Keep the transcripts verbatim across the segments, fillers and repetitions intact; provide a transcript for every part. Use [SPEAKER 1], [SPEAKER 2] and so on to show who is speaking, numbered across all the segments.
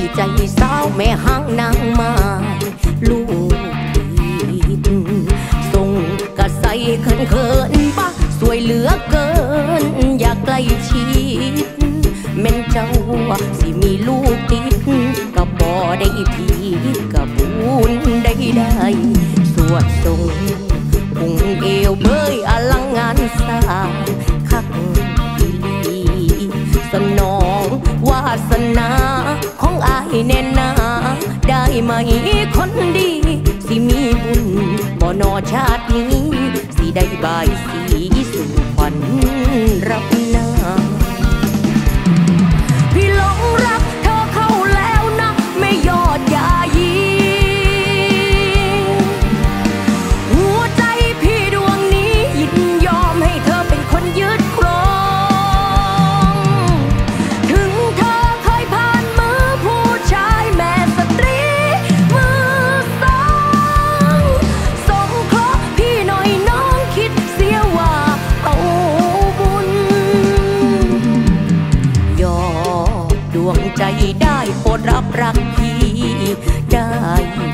[SPEAKER 1] ใจสาวแม่ห้างนางมาลูกติดส่งกระใสเขินเขินปะสวยเหลือเกินอยากใกล้ชิดแม่นเจ้าสิมีลูกติดก็บ่ได้ผิดก็บุญได้ได้สวดทรงพุงเอวเบยอลังงานสร้างคักอีหลีสนองวาสนาของอายแน่นาได้ไหมคนดีสิมีบุญบ่นอชาตินี้สิได้บายสีสู่ขวัญรับหน้าพี่หลงรักเธอเข้าแล้วนะไม่ยอดยายีหัวใจพี่ดวงนี้ยินยอมให้เธอเป็นคนยึดครองถึงเธอเคยผ่านมือผู้ชายแม่สตรีมือสองสงเคราะห์พี่หน่อยน้องคิดเสียว่าเอาบุญยอดดวงใจได้โปรดรับรักพี่ได้ไหม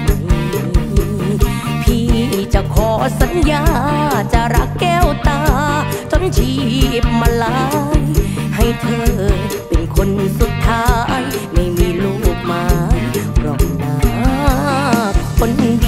[SPEAKER 1] พี่จะขอสัญญาจะรักแก้วตาจนชีพมาลายให้เธอเป็นคนสุดท้ายไม่มีลูกไม้รองหน้าคนดี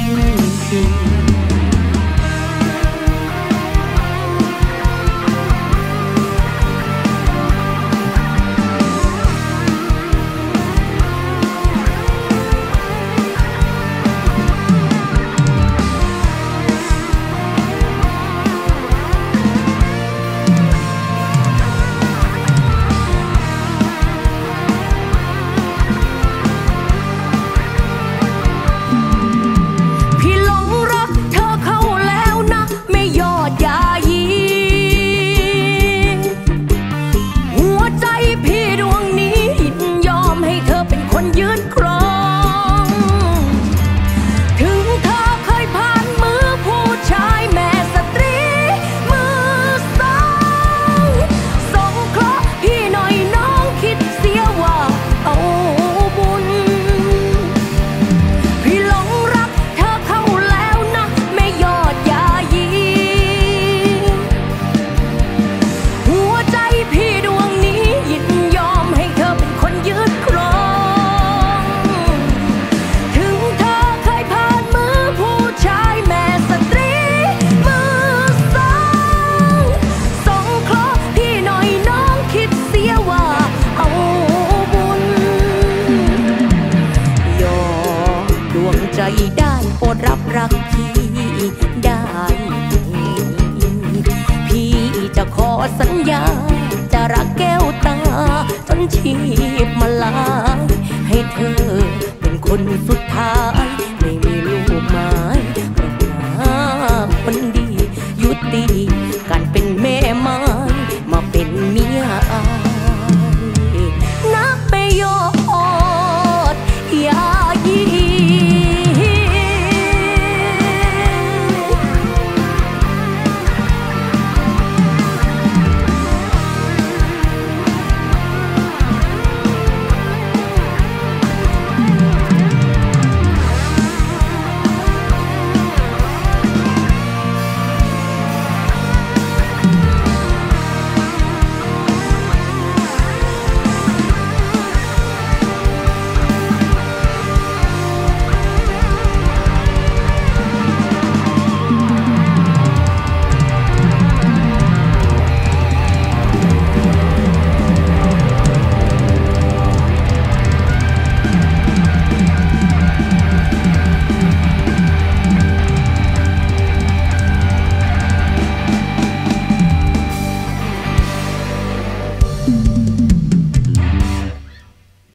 [SPEAKER 1] ใจได้โปรดรับรักพี่ได้พี่จะขอสัญญา